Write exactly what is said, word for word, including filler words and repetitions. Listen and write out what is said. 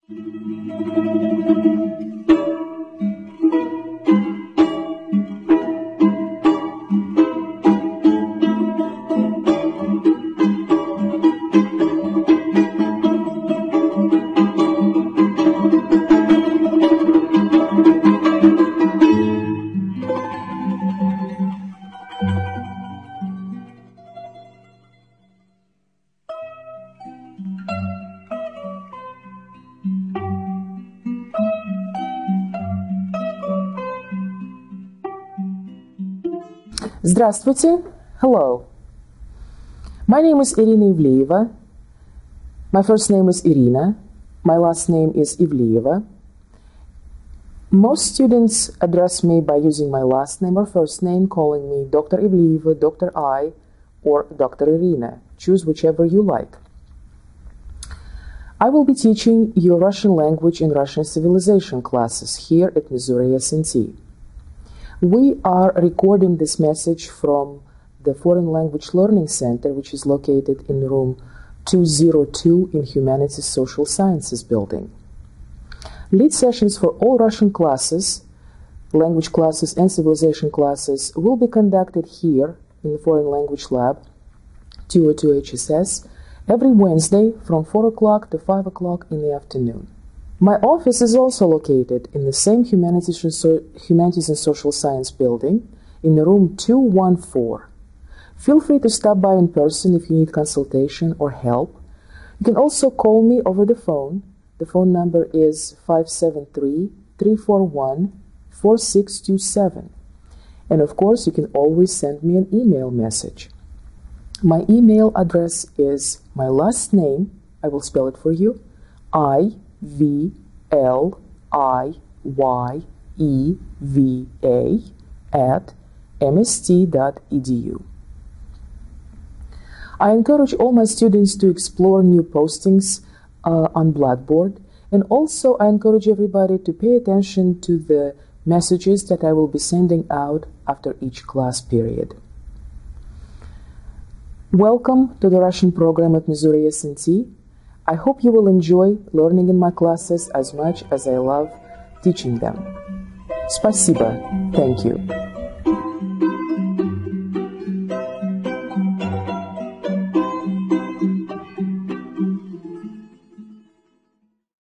Здравствуйте. Hello. My name is Irina Ivliyeva. My first name is Irina. My last name is Ivliyeva. Most students address me by using my last name or first name, calling me Doctor Ivliyeva, Doctor I, or Doctor Irina. Choose whichever you like. I will be teaching you Russian language and Russian civilization classes here at Missouri S N T. We are recording this message from the Foreign Language Learning Center, which is located in room two oh two in Humanities Social Sciences building. Lead sessions for all Russian classes, language classes and civilization classes will be conducted here in the Foreign Language Lab, two oh two H S S, every Wednesday from four o'clock to five o'clock in the afternoon. My office is also located in the same Humanities, Humanities and Social Science building in the room two one four. Feel free to stop by in person if you need consultation or help. You can also call me over the phone. The phone number is five seven three, three four one, four six two seven. And of course, you can always send me an email message. My email address is my last name, I will spell it for you, I V L I Y E V A at M S T dot E D U. I encourage all my students to explore new postings uh, on Blackboard, and also I encourage everybody to pay attention to the messages that I will be sending out after each class period. Welcome to the Russian program at Missouri S N T. I hope you will enjoy learning in my classes as much as I love teaching them. Спасибо. Thank you.